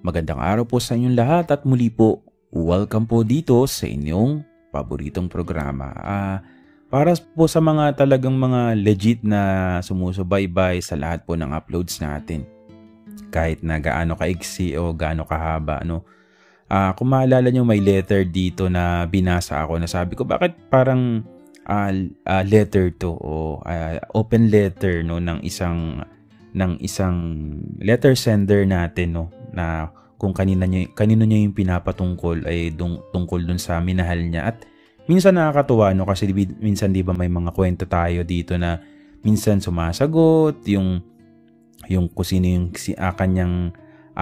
Magandang araw po sa inyong lahat at muli po, welcome po dito sa inyong paboritong programa. Para po sa mga talagang mga legit na sumusubaybay sa lahat po ng uploads natin. Kahit na gaano kaiksi o gaano kahaba, no? Kung maalala nyo, may letter dito na binasa ako na sabi ko, bakit parang letter to o open letter, no, ng isang letter sender natin, no, na kung kanino niya yung pinapatungkol ay tungkol dun sa minahal niya. At minsan nakakatuwa, no, kasi minsan di ba may mga kwento tayo dito na minsan sumasagot yung kung sino yung kanyang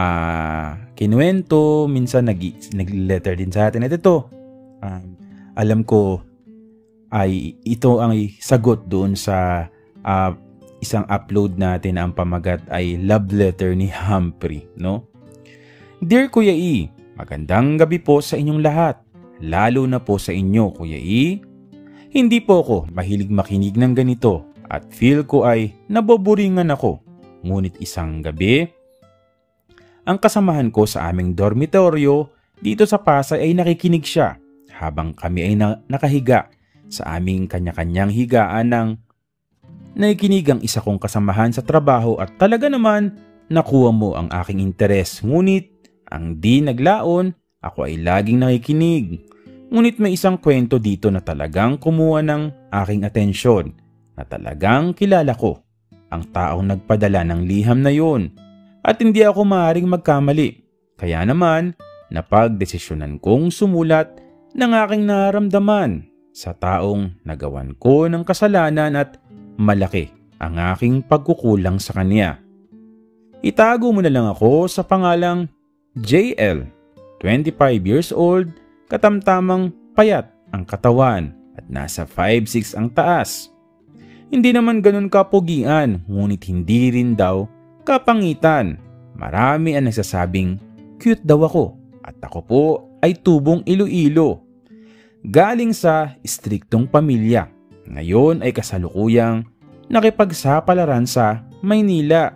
kinuwento, minsan nag-letter din sa atin. At ito, alam ko ay ito ang sagot doon sa isang upload natin na ang pamagat ay Love Letter ni Humphrey, no? Dear Kuya E, magandang gabi po sa inyong lahat. Lalo na po sa inyo, Kuya E. Hindi po ako mahilig makinig ng ganito at feel ko ay naboboringan ako. Ngunit isang gabi, ang kasamahan ko sa aming dormitoryo dito sa Pasay ay nakikinig siya habang kami ay nakahiga sa aming kanya-kanyang higaan ng nakikinig ang isa kong kasamahan sa trabaho at talaga naman nakuha mo ang aking interes. Ngunit ang di naglaon, ako ay laging nakikinig. Ngunit may isang kwento dito na talagang kumuha ng aking atensyon na talagang kilala ko ang taong nagpadala ng liham na yun at hindi ako maaaring magkamali. Kaya naman, napagdesisyonan kong sumulat ng aking nararamdaman sa taong nagawan ko ng kasalanan at malaki ang aking pagkukulang sa kanya. Itago mo na lang ako sa pangalang JL, 25 years old, katamtamang payat ang katawan at nasa 5'6" ang taas. Hindi naman ganun kapugian, ngunit hindi rin daw kapangitan. Marami ang nagsasabing cute daw ako at ako po ay tubong Iloilo. Galing sa istriktong pamilya. Ngayon ay kasalukuyang nakipagsapalaran sa Maynila.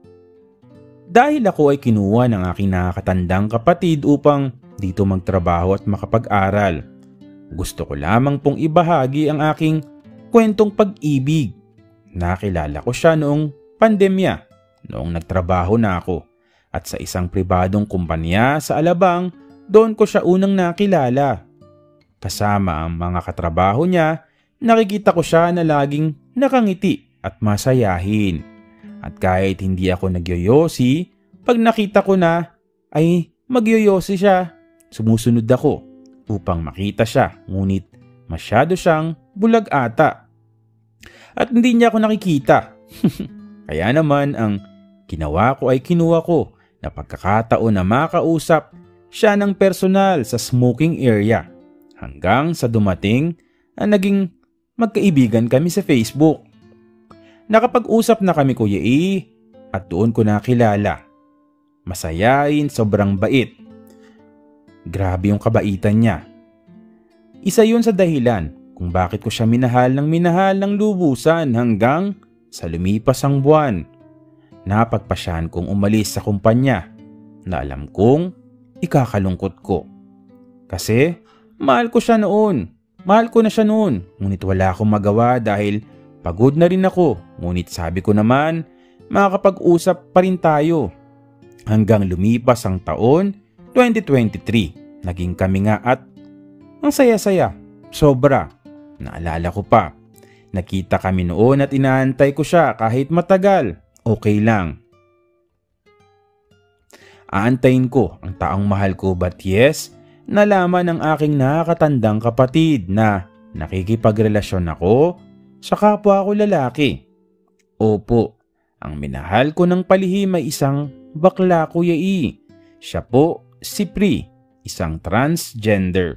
Dahil ako ay kinuha ng aking nakakatandang kapatid upang dito magtrabaho at makapag-aral. Gusto ko lamang pong ibahagi ang aking kwentong pag-ibig. Nakilala ko siya noong pandemya, noong nagtrabaho na ako. At sa isang pribadong kumpanya sa Alabang, doon ko siya unang nakilala. Kasama ang mga katrabaho niya, nakikita ko siya na laging nakangiti at masayahin. At kahit hindi ako nagyoyosi, pag nakita ko na ay magyoyosi siya, sumusunod ako upang makita siya. Ngunit masyado siyang bulag ata. At hindi niya ako nakikita. Kaya naman ang ginawa ko ay kinuha ko na pagkakataon na makausap siya ng personal sa smoking area. Hanggang sa dumating na naging magkaibigan kami sa Facebook. Nakapag-usap na kami, Kuya E, at doon ko nakilala. Masayain, sobrang bait. Grabe yung kabaitan niya. Isa yun sa dahilan kung bakit ko siya minahal ng lubusan hanggang sa lumipas ang buwan. Napagpasyahan kong umalis sa kumpanya na alam kong ikakalungkot ko. Kasi mahal ko siya noon. Mahal ko na siya noon. Ngunit wala akong magawa dahil pagod na rin ako. Ngunit sabi ko naman, makakapag-usap pa rin tayo. Hanggang lumipas ang taon, 2023. Naging kami nga at ang saya-saya. Sobra. Naalala ko pa. Nakita kami noon at inaantay ko siya kahit matagal. Okay lang. Aantayin ko ang taong mahal ko, but yes, nalaman ng aking nakakatandang kapatid na nakikipagrelasyon ako sa kapwa ko lalaki. Opo, ang minahal ko ng palihim ay isang bakla, Kuya E. Siya po si Pri, isang transgender.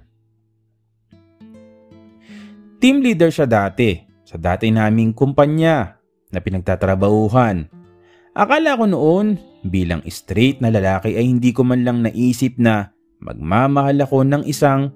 Team leader siya dati sa dati naming kumpanya na pinagtatrabahuhan. Akala ko noon bilang straight na lalaki ay hindi ko man lang naisip na magmamahal ako ng isang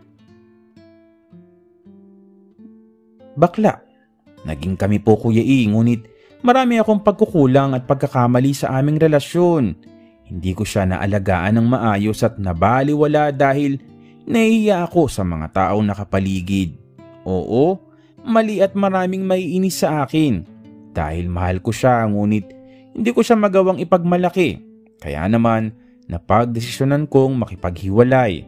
bakla. Naging kami po, Kuya E, ngunit marami akong pagkukulang at pagkakamali sa aming relasyon. Hindi ko siya naalagaan ng maayos at nabaliwala dahil nahihiya ako sa mga taong nakapaligid. Oo, mali at maraming maiinis sa akin dahil mahal ko siya ngunit hindi ko siya magawang ipagmalaki. Kaya naman napagdesisyonan kong makipaghiwalay.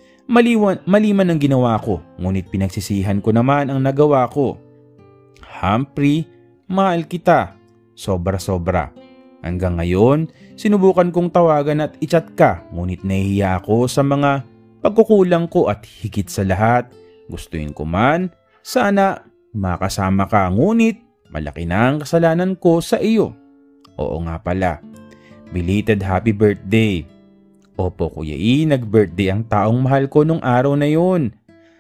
Mali man ang ginawa ko, ngunit pinagsisihan ko naman ang nagawa ko. Humphrey, mahal kita. Sobra-sobra. Hanggang ngayon, sinubukan kong tawagan at i-chat ka, ngunit nahihiya ako sa mga pagkukulang ko at higit sa lahat, gustuin ko man, sana makasama ka, ngunit malaki na ang kasalanan ko sa iyo. Oo nga pala. Belated happy birthday. Opo Kuya E, nag-birthday ang taong mahal ko nung araw na yun.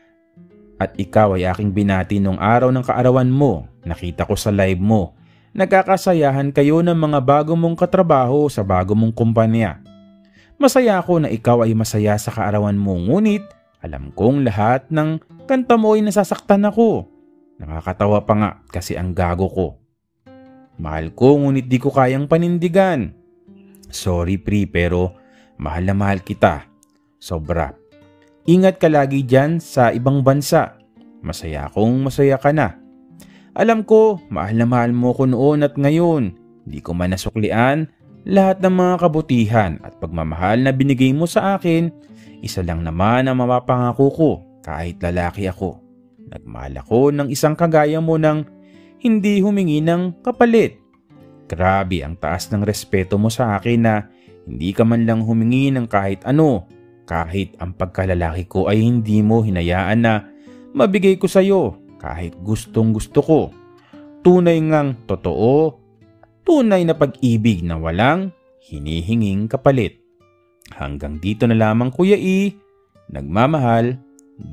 At ikaw ay aking binati nung araw ng kaarawan mo. Nakita ko sa live mo. Nagkakasayahan kayo ng mga bago mong katrabaho sa bago mong kumpanya. Masaya ako na ikaw ay masaya sa kaarawan mo, ngunit alam kong lahat ng kanta mo ay nasasaktan ako. Nakakatawa pa nga kasi ang gago ko. Mahal ko ngunit di ko kayang panindigan. Sorry Pri, pero mahal na mahal kita. Sobra. Ingat ka lagi dyan sa ibang bansa. Masaya akong masaya ka na. Alam ko, mahal na mahal mo ko noon at ngayon. Di ko man nasuklian lahat ng mga kabutihan at pagmamahal na binigay mo sa akin. Isa lang naman ang mapapangako ko kahit lalaki ako. Nagmahal ako ng isang kagaya mo nang hindi humingi ng kapalit. Grabe ang taas ng respeto mo sa akin na hindi ka man lang humingi ng kahit ano. Kahit ang pagkalalaki ko ay hindi mo hinayaan na mabigay ko sa iyo kahit gustong gusto ko. Tunay ngang totoo, tunay na pag-ibig na walang hinihinging kapalit. Hanggang dito na lamang Kuya E, nagmamahal,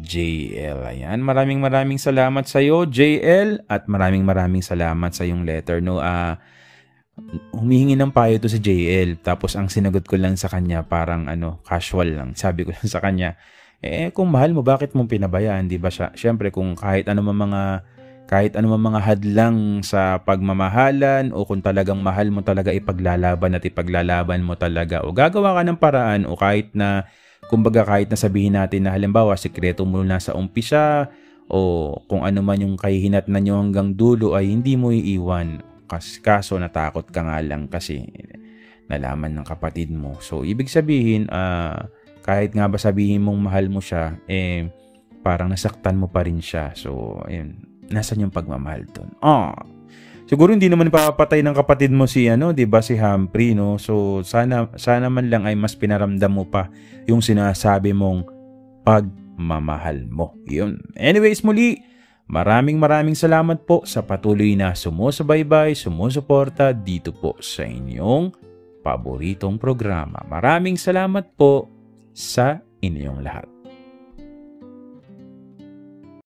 JL. Ayan, maraming salamat sa iyo JL at maraming salamat sa iyong letter. No, humihingi ng payo to si JL tapos ang sinagot ko lang sa kanya parang casual lang. Sabi ko lang sa kanya, kung mahal mo bakit mo pinabayaan, 'di ba? Syempre kung kahit ano mga hadlang sa pagmamahalan o kung talagang mahal mo talaga ipaglalaban mo talaga o gagawa ka ng paraan o kahit na sabihin natin na halimbawa sikreto mo na sa umpisa o kung ano man yung kahihinatnan nyo hanggang dulo ay hindi mo iiwan. Kaso natakot ka nga lang kasi nalaman ng kapatid mo. So ibig sabihin kahit nga ba sabihin mong mahal mo siya, parang nasaktan mo pa rin siya. So ayun, nasan yung pagmamahal doon? Siguro hindi naman papatay ng kapatid mo si 'di ba, si Humphrey, no? So sana man lang ay mas pinaramdam mo pa yung sinasabi mong pagmamahal mo. Yun. Anyways, muli, maraming salamat po sa patuloy na sumusubaybay, sumusuporta dito po sa inyong paboritong programa. Maraming salamat po sa inyong lahat.